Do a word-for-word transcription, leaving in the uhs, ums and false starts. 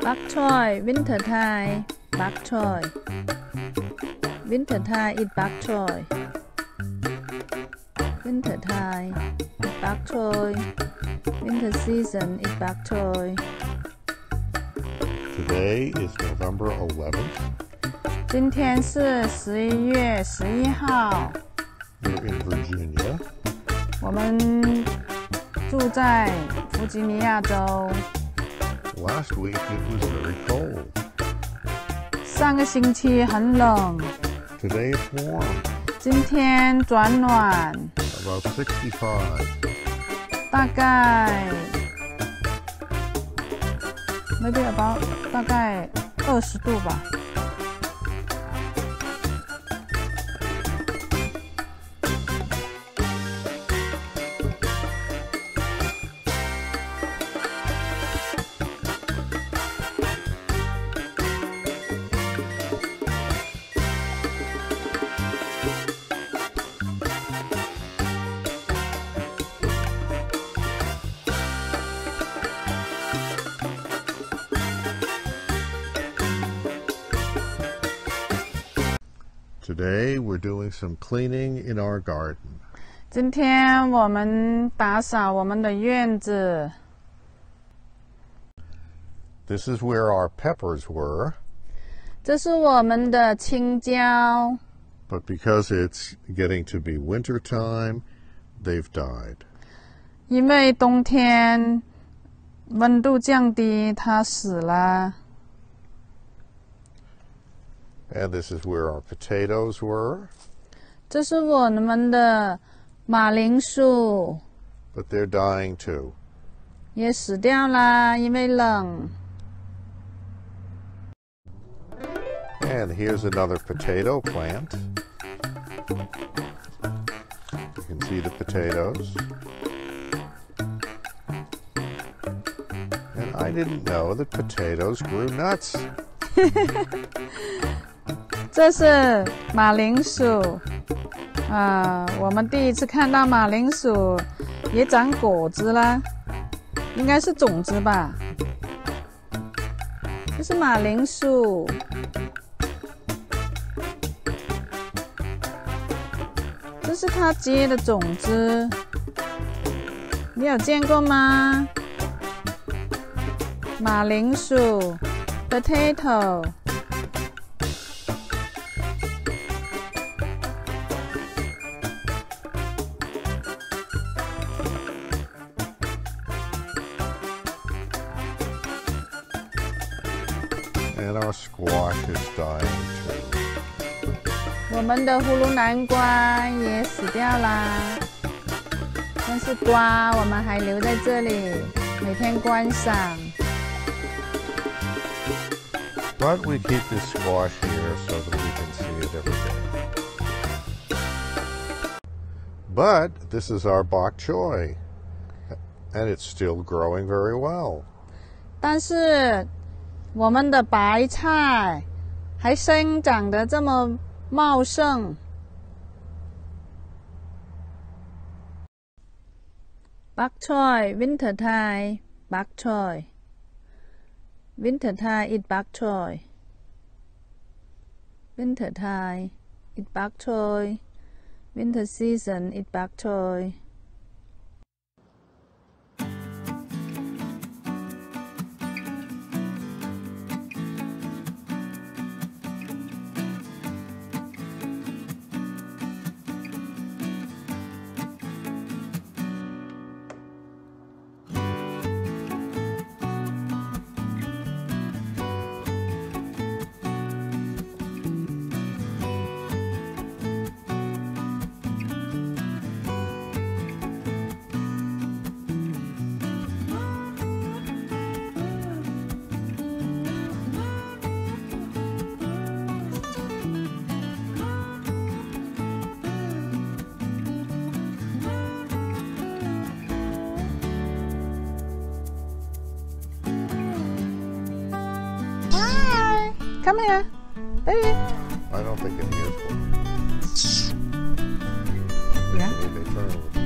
Bok choy winter Thai bok choy winter Thai eat bok choy winter Thai eat bok choy winter season eat bok choy. Today is November eleventh. 今天是十一月十一号。 We're in Virginia. 我们住在弗吉尼亚州。 Last week it was very cold. 上个星期很冷。 Today it's warm. 今天转暖。 About sixty-five. 大概 maybe about 大概二十度吧。 Today we're doing some cleaning in our garden. 今天我们打扫我们的院子。 This is where our peppers were. 这是我们的青椒。 But because it's getting to be winter time, they've died. 因为冬天温度降低，它死了。 And this is where our potatoes were. 这是我们的马铃薯， But they're dying too. 也死掉啦，因为冷。 And here's another potato plant. You can see the potatoes. And I didn't know that potatoes grew nuts. 这是马铃薯，啊，我们第一次看到马铃薯也长果子了，应该是种子吧。这是马铃薯，这是它结的种子，你有见过吗？马铃薯 ，potato。 And our squash is dying too. 我们的葫芦南瓜也死掉啦，但是瓜我们还留在这里，每天观赏。 But we keep this squash here so that we can see it every day. But this is our bok choy, and it's still growing very well. 但是我们的白菜还生长得这么茂盛。Bok choy winter Thai bok choy winter Thai eat bok choy winter Thai eat bok choy winter season eat bok choy. Come here, baby. I don't think it hears one. Yeah. Maybe they turn